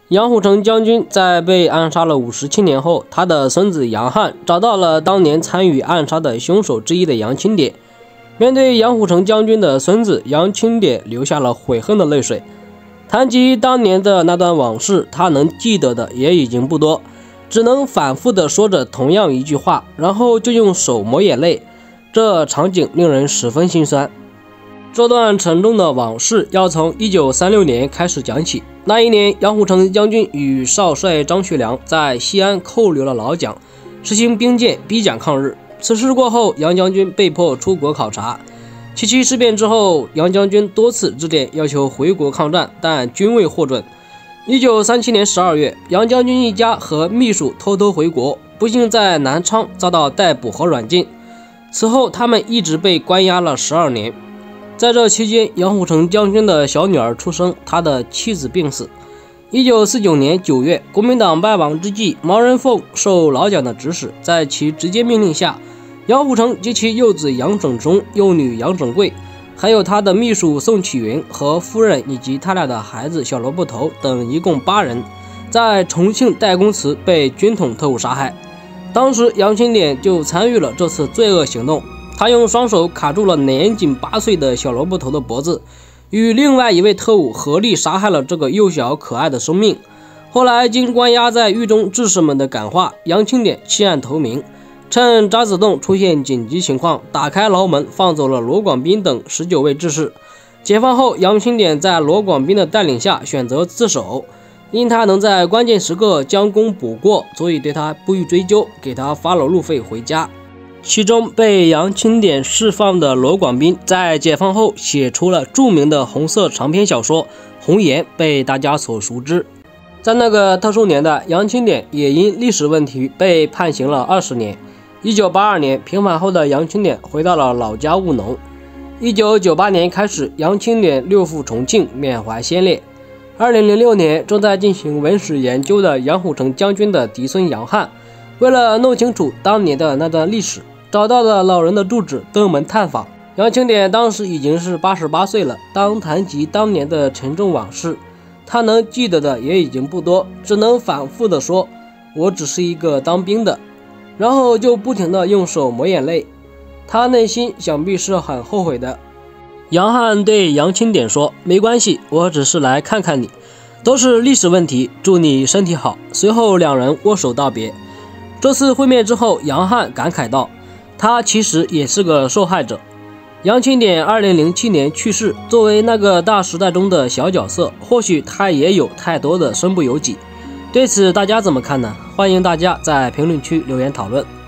杨虎城将军在被暗杀了57年后，他的孙子杨汉找到了当年参与暗杀的凶手之一的杨清典。面对杨虎城将军的孙子杨清典，流下了悔恨的泪水。谈及当年的那段往事，他能记得的也已经不多，只能反复地说着同样一句话，然后就用手抹眼泪。这场景令人十分心酸。这段沉重的往事要从1936年开始讲起。那一年，杨虎城将军与少帅张学良在西安扣留了老蒋，实行兵谏逼蒋抗日。此事过后，杨将军被迫出国考察。77事变之后，杨将军多次致电要求回国抗战，但均未获准。1937年12月，杨将军一家和秘书偷偷回国，不幸在南昌遭到逮捕和软禁。此后，他们一直被关押了12年。在这期间，杨虎城将军的小女儿出生，他的妻子病死。1949年9月，国民党败亡之际，毛人凤受老蒋的指使，在其直接命令下，杨虎城及其幼子杨整忠、幼女杨整贵，还有他的秘书宋启云和夫人以及他俩的孩子小萝卜头等一共8人，在重庆代公祠被军统特务杀害。当时杨清典就参与了这次罪恶行动。他用双手卡住了年仅8岁的小萝卜头的脖子，与另外一位特务合力杀害了这个幼小可爱的生命。后来经关押在狱中志士们的感化，杨清典弃暗投明，趁渣滓洞出现紧急情况，打开牢门放走了罗广斌等19位志士。解放后，杨清典在罗广斌的带领下选择自首，因他能在关键时刻将功补过，所以对他不予追究，给他发了路费回家。其中被杨清典释放的罗广斌在解放后写出了著名的红色长篇小说《红颜》，被大家所熟知。在那个特殊年代，杨清典也因历史问题被判刑了20年。1982年平反后的杨清典回到了老家务农。1998年开始，杨清典溜赴重庆缅怀先烈。2006年，正在进行文史研究的杨虎城将军的嫡孙杨汉，为了弄清楚当年的那段历史，找到了老人的住址，登门探访。杨清典当时已经是88岁了，当谈及当年的沉重往事，他能记得的也已经不多，只能反复地说：“我只是一个当兵的。”然后就不停地用手抹眼泪。他内心想必是很后悔的。杨汉对杨清典说：“没关系，我只是来看看你，都是历史问题，祝你身体好。”随后两人握手道别。这次会面之后，杨汉感慨道：“他其实也是个受害者。”杨清典2007年去世，作为那个大时代中的小角色，或许他也有太多的身不由己。对此大家怎么看呢？欢迎大家在评论区留言讨论。